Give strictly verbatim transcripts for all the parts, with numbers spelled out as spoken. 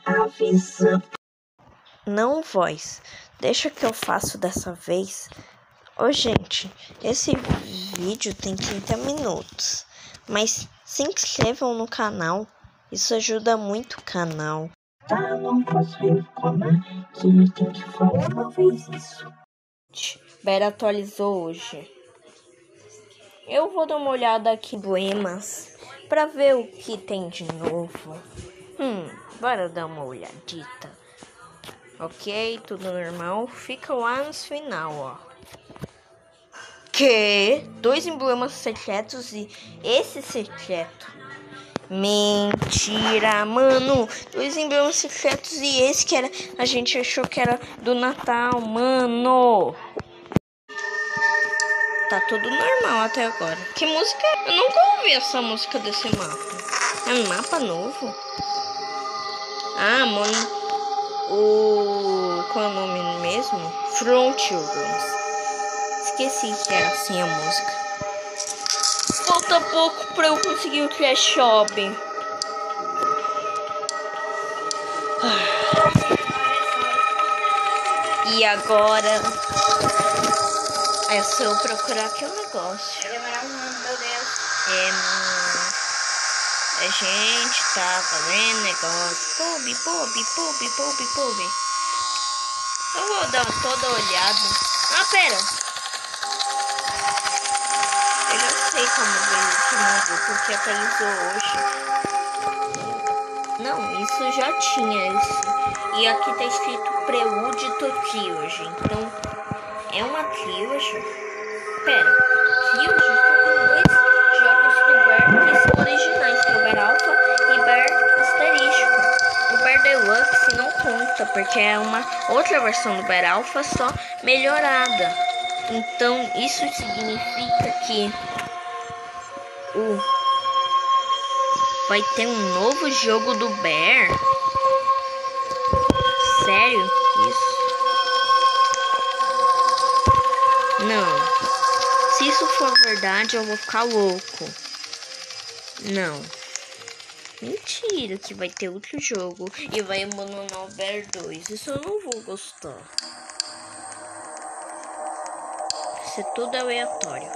Avisa. Não, voz. Deixa que eu faço dessa vez. Ô, gente, esse vídeo tem trinta minutos. Mas se inscrevam no canal. Isso ajuda muito o canal. Tá, não posso reclamar que ele tem que falar uma vez isso. Bera atualizou hoje. Eu vou dar uma olhada aqui no Emas pra ver o que tem de novo. Hum, bora dar uma olhadita. Ok, tudo normal. Fica lá no final, ó. Que? Dois emblemas secretos e esse secreto. Mentira, mano. Dois emblemas secretos e esse que era... A gente achou que era do Natal, mano. Tá tudo normal até agora. Que música? Eu nunca ouvi essa música desse mapa. É um mapa novo? Ah, mano. O... Qual é o nome mesmo? Frontierlands. Esqueci que era assim a música. Falta pouco pra eu conseguir o Crash Shopping. E agora é só eu procurar aquele negócio. Vai demorar um ano, meu Deus. É, mano. A gente tá fazendo negócio. Pub, pub, pub, pub, pub. Eu vou dar toda olhada. Ah, pera. Eu já sei como veio esse mundo, porque atualizou hoje. Não, isso já tinha esse. E aqui tá escrito Prelude to Trilogy. Então, é uma trilogy. Pera, trilogy são dois jogos do Bear que são originais, que é o Bear Alpha e Bear Asterístico. O Bear Deluxe não conta, porque é uma outra versão do Bear Alpha, só melhorada. Então, isso significa que o vai ter um novo jogo do Bear? Sério? Isso? Não. Se isso for verdade, eu vou ficar louco. Não. Mentira que vai ter outro jogo e vai abandonar o Bear dois. Isso eu não vou gostar. Isso é tudo aleatório.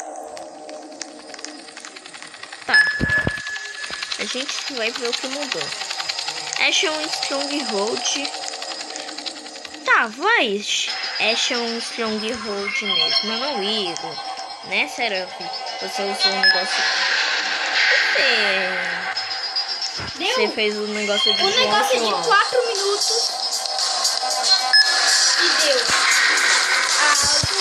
Tá. A gente vai ver o que mudou. Action Stronghold. Tá, vai. Action Stronghold mesmo. Eu não ligo. Né, Seraph? Você usou um negócio. Você... Você fez um negócio de. O João negócio é João. de quatro minutos. E deu. Ah,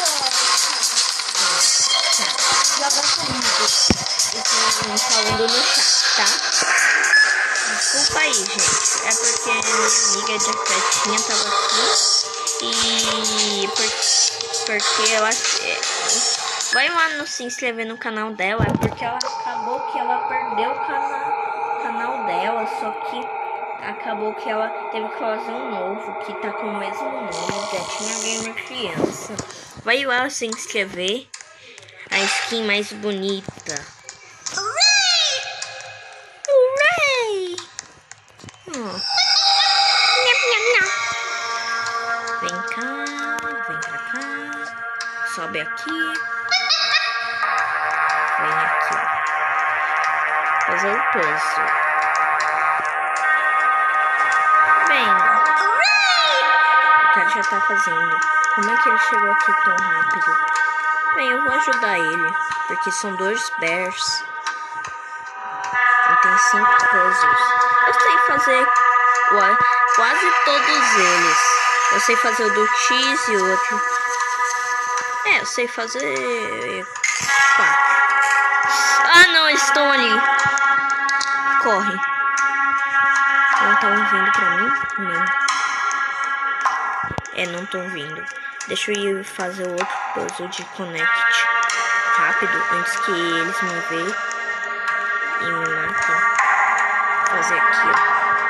Joga comigo. Estão falando no chat, tá? Desculpa aí, gente. É porque minha amiga de festinha tava aqui. E por, porque ela é, vai lá no se inscrever no canal dela. É porque ela acabou que ela perdeu o canal, canal dela. Só que acabou que ela teve que fazer um novo que tá com o mesmo nome, Gatinha Gamer Criança. Vai lá se inscrever. A skin mais bonita. Hooray! Hooray! Oh. Vem cá, vem pra cá. Sobe aqui. Vem aqui. Fazer o puzzle. Bem. O cara já tá fazendo. Como é que ele chegou aqui tão rápido? Bem, eu vou ajudar ele, porque são dois bears. E tem cinco puzzles. Eu sei fazer quase todos eles. Eu sei fazer o do X e o outro. É, eu sei fazer quatro. Ah, não, eles estão ali. Corre. Não estão vindo pra mim? Não. É, não estão vindo. Deixa eu ir fazer o outro puzzle de connect rápido, antes que eles me vejam e me matem. Vou fazer aqui, ó.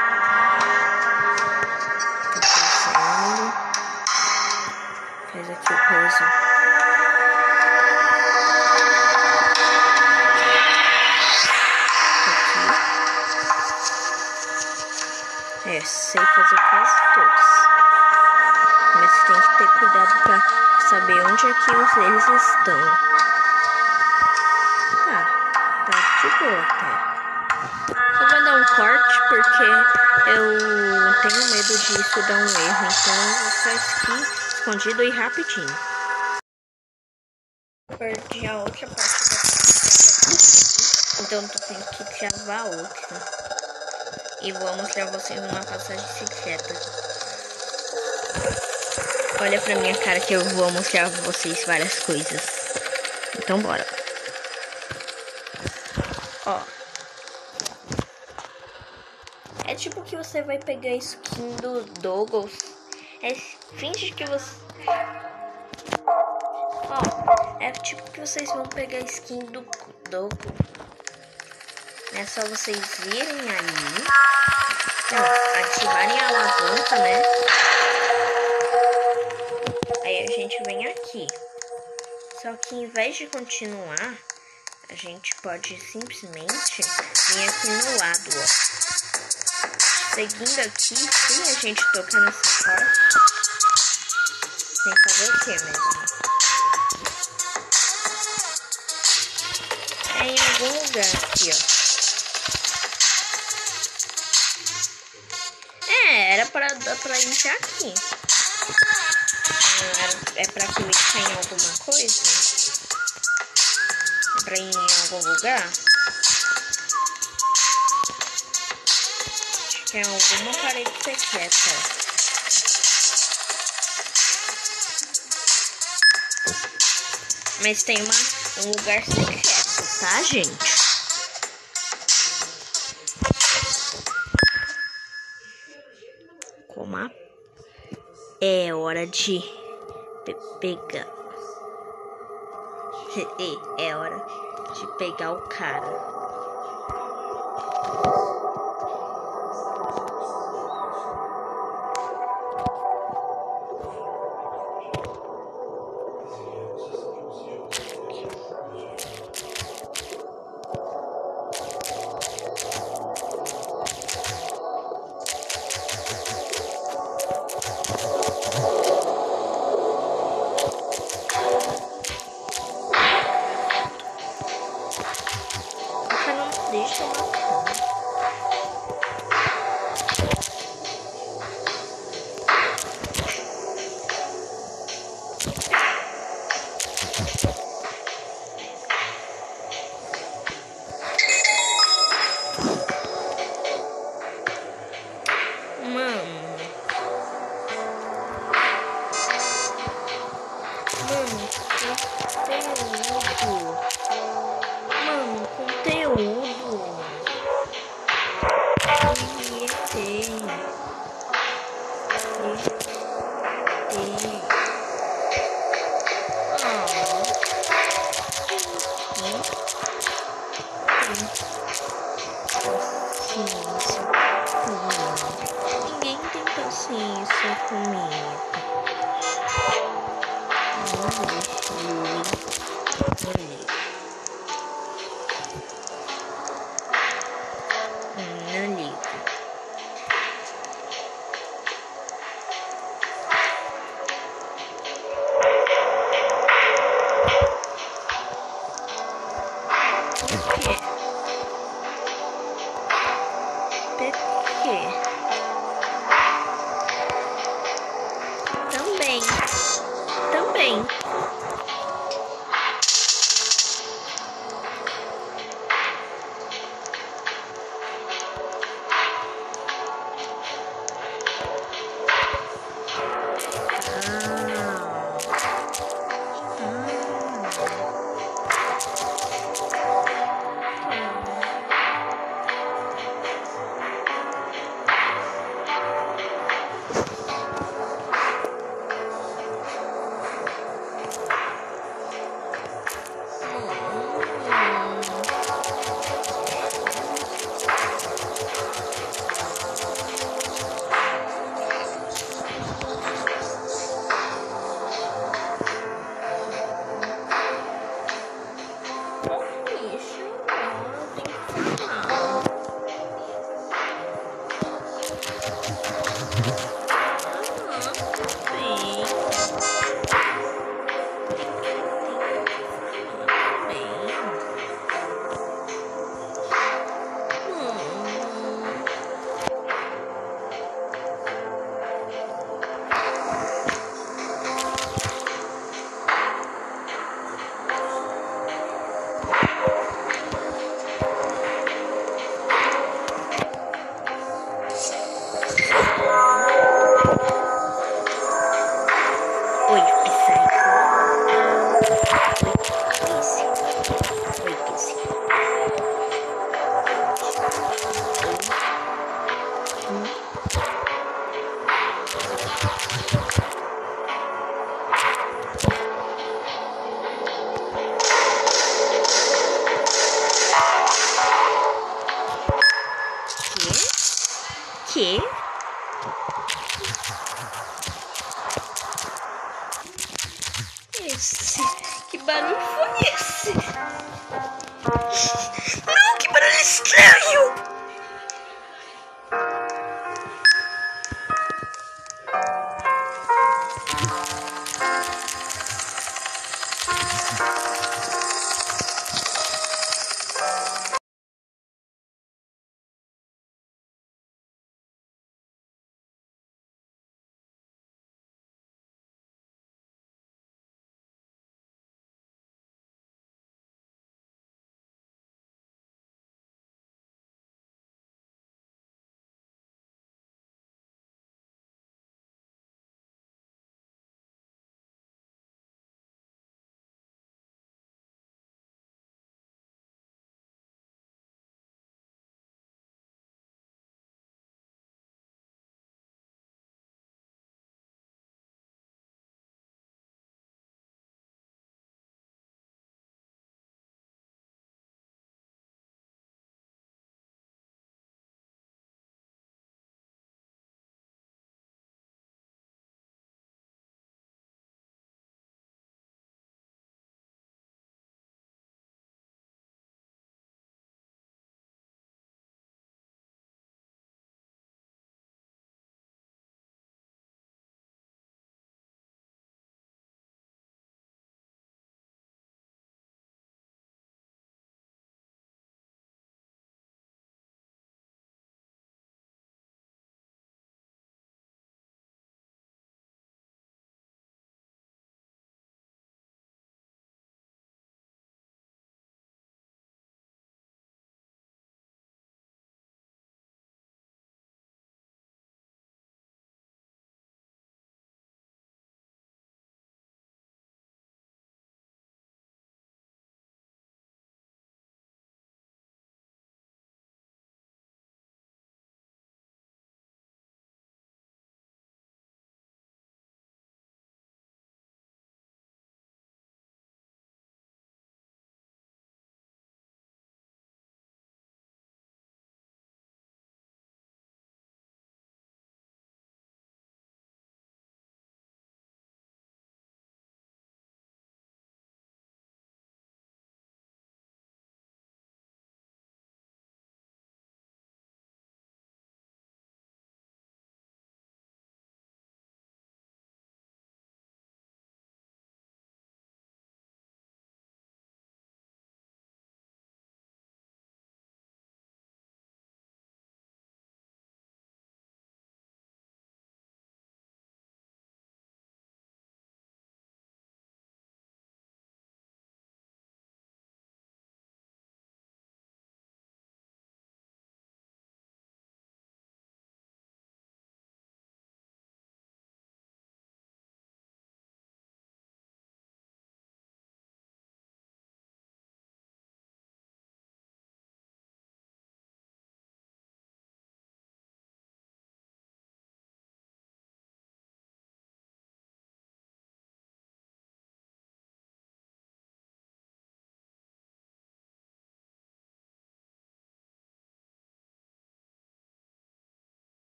Tô passando. Faz aqui o puzzle. Aqui. É, sei fazer quase todos. Mas tem que ter cuidado pra saber onde é que os eles estão. Tá, tá de boa até. Só vai dar um corte porque eu tenho medo disso dar um erro. Então eu vou ficar aqui escondido e rapidinho. Perdi a outra parte da casa. Então eu tenho que gravar outra. E vou mostrar a vocês uma passagem secreta. Olha pra minha cara que eu vou mostrar a vocês várias coisas. Então bora. Ó. É tipo que você vai pegar a skin do Doggles. É, finge que você... Ó. É tipo que vocês vão pegar a skin do Doggles. É só vocês virem ali. Não, ativarem a alavanca, né? Aí a gente vem aqui. Só que em vez de continuar, a gente pode simplesmente vir aqui no lado, ó. Seguindo aqui, se a gente tocar nessa parte, tem que fazer o que mesmo? É em algum lugar aqui, ó. É, era pra, pra entrar aqui. É pra clicar em alguma coisa? É pra ir em algum lugar? Acho que é alguma parede secreta. Mas tem uma, um lugar secreto, tá, gente? Como a... É hora de pe pegar. É hora de pegar o cara. Deixa eu matar. Mano. Mano, conteúdo. Mano, conteúdo. Tem. Ninguém tem paciência comigo. Não deixe ele. Não ligo. Por quê? Por quê? Também. Também. barulho foi esse? Não, que barulho estranho!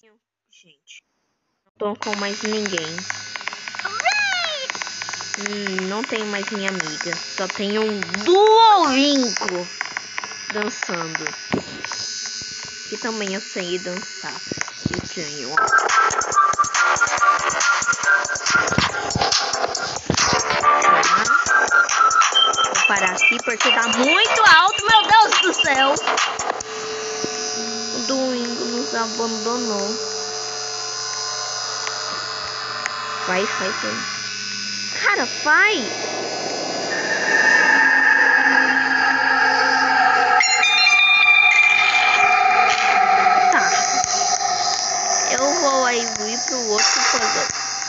Gente, não tô com mais ninguém. Hum, não tenho mais minha amiga. Só tenho um Duolingo dançando. Que também eu sei dançar. Estranho. Vou parar aqui porque tá muito alto, meu Deus do céu. O Duolingo nos abandonou. Vai, vai, vai. Cara, vai! Tá. Eu vou aí ir pro outro programa.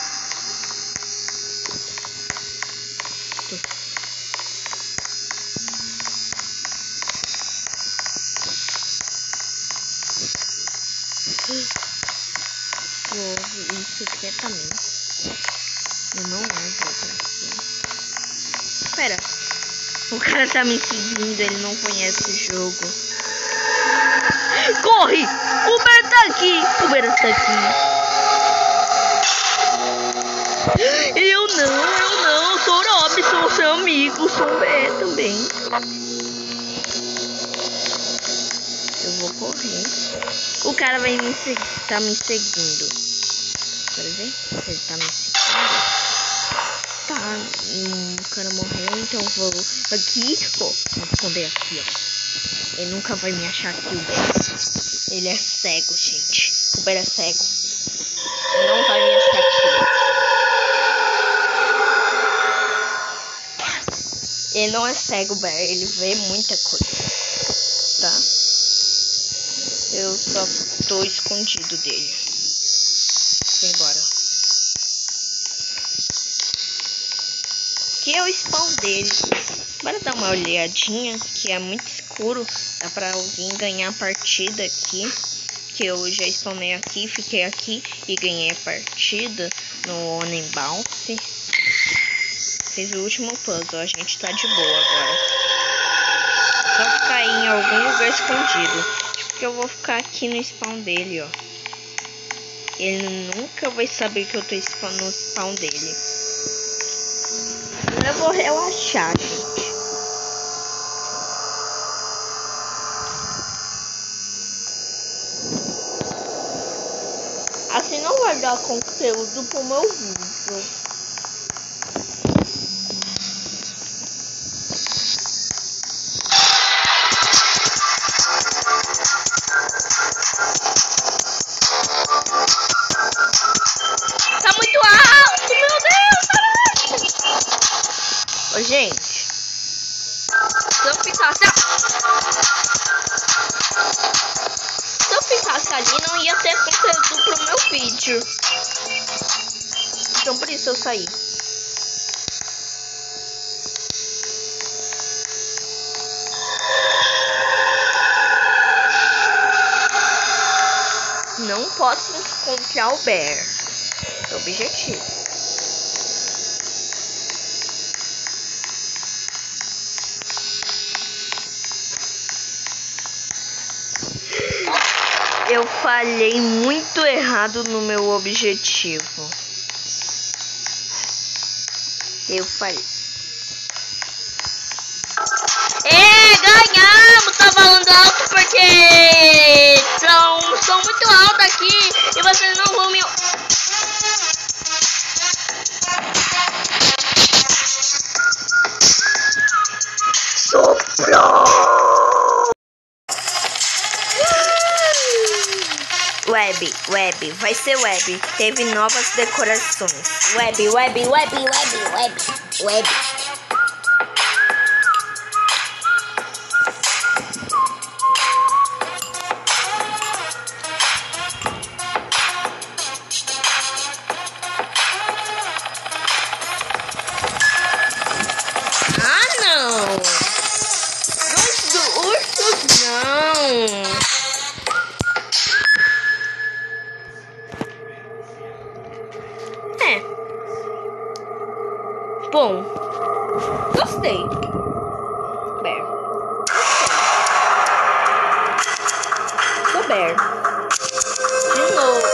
Vou ir secretamente. Eu não levo pra cima. Espera. O cara tá me seguindo, ele não conhece o jogo. Corre! O Bear tá aqui! O Bear tá aqui. Eu não, eu não. Eu sou o Robson, seu amigo. Sou o Bear também. Eu vou correr. O cara vai me seguir. Tá me seguindo. Quer ver? Ele tá me seguindo. Tá, hum, o cara morreu, então eu vou aqui, ó, vou esconder aqui, ó. Ele nunca vai me achar aqui, o Bear. Ele é cego, gente. O Bear é cego. Ele não vai me achar aqui. Ele não é cego, Bear. Ele vê muita coisa, tá? Eu só tô escondido dele. Vem embora. Aqui é o spawn dele. Bora dar uma olhadinha, que é muito escuro. Dá pra alguém ganhar a partida aqui. Que eu já spawnei aqui, fiquei aqui e ganhei a partida no One Bounce. Fez o último puzzle, a gente tá de boa agora. Só ficar aí em algum lugar escondido. Porque eu vou ficar aqui no spawn dele, ó. Ele nunca vai saber que eu tô no spawn dele. Eu vou relaxar, gente. Assim não vai dar conteúdo pro meu vídeo. Tá muito alto, meu Deus! Ô, gente, se eu ficasse se eu ficasse ali, não ia ter conteúdo pro meu vídeo. Então por isso eu saí. Não posso encontrar o Bear. É o objetivo. Eu falhei muito errado no meu objetivo. Eu falhei. É, ganhamos! Tá falando alto porque são, são muito alto aqui e vocês não vão me... Soprou! Web, web, vai ser web. Teve novas decorações. Web, web, web, web, web, web. Ah, não! Dois ursos, não! Bom, gostei. Bear. Gostei. Sou Bear. De novo.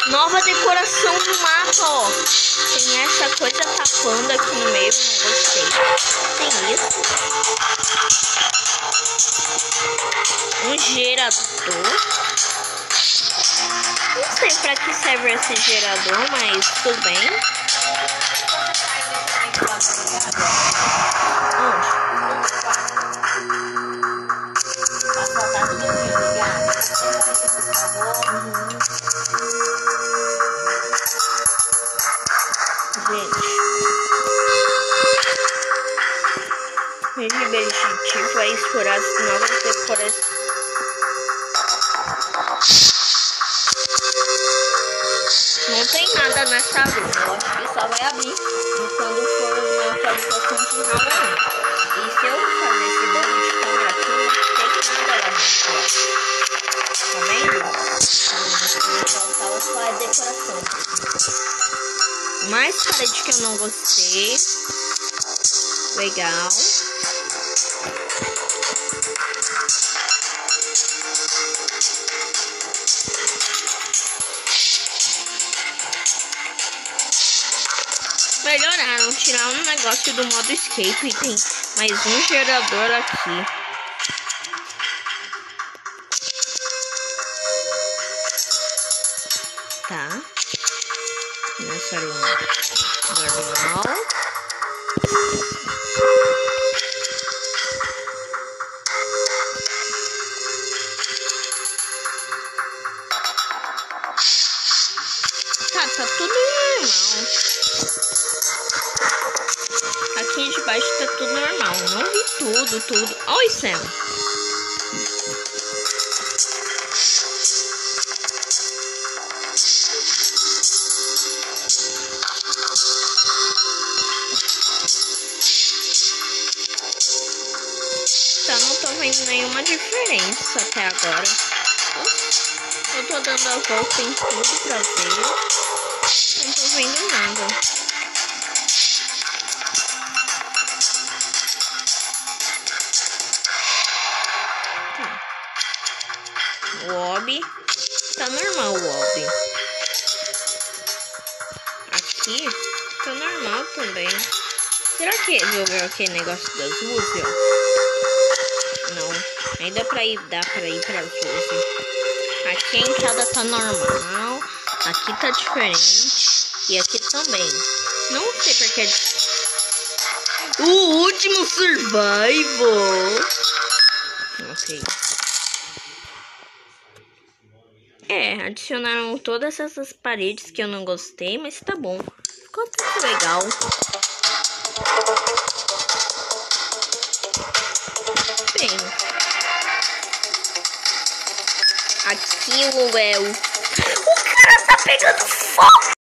Nova decoração do mapa, ó. Tem essa coisa tapando aqui no meio, não gostei. Tem isso. Um gerador. Não sei pra que serve esse gerador, mas tudo bem. Gente, meu objetivo é explorar as novas decorações. Não tem nada nessa rua, eu acho que só vai abrir quando for uma atualização de Halloween. E se eu fazer esse bando de câmera aqui, não tem nada lá dentro. Tá vendo? Só só a decoração. Mais parede que eu não gostei. Legal. Melhoraram, tiraram um negócio do modo escape e tem mais um gerador aqui. Tá. Nessa era normal. Tá, tá tudo normal. Aqui de baixo tá tudo normal. Não vi tudo, tudo. Olha o céu. Tá, não tô vendo nenhuma diferença até agora. Eu tô dando a volta em tudo pra ver. Não tô vendo nada. O Obi tá normal, o Obi. Aqui tá normal também. Será que resolveu aquele negócio das luzes, ó? Não, ainda pra ir, dá pra ir pra luzes. Aqui a entrada tá normal. Aqui tá diferente. E aqui também. Não sei porque é... O último survival. Não sei. É, adicionaram todas essas paredes que eu não gostei, mas tá bom. Ficou tudo legal. Bem. Aqui o é o... O cara tá pegando fogo!